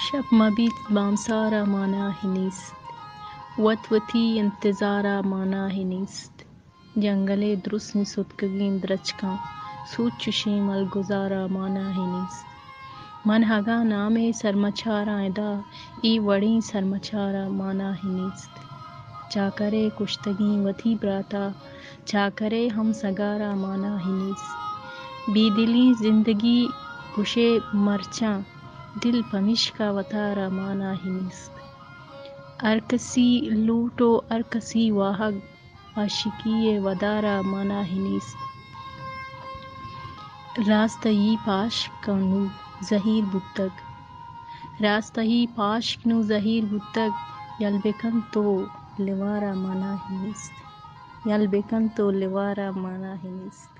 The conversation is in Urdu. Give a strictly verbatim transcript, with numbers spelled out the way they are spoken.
شب مبیت بامسارا ماناهی نیست، وطوطی انتظارا ماناهی نیست. جنگل درست ستکگین درچکان سود چشیم الگزارا ماناهی نیست. من هگا نام سرمچارا دا ای وڑی سرمچارا ماناهی نیست. چاکرے کشتگی وتی براتا چاکرے ہم سگارا ماناہی نیست. بی دلی زندگی کشے مرچاں دل پمشکا وتارا ماناہی نیست. ارکسی لوٹو ارکسی واہگ عاشقی ودارا ماناہی نیست. راستہی پاشک کنو زہیر بتگ راستہی پاشک نو زہیر بتگ یل بکن تو لیوارا ماناہی نیست. یل بکن تو لیوارا ماناہی نیست.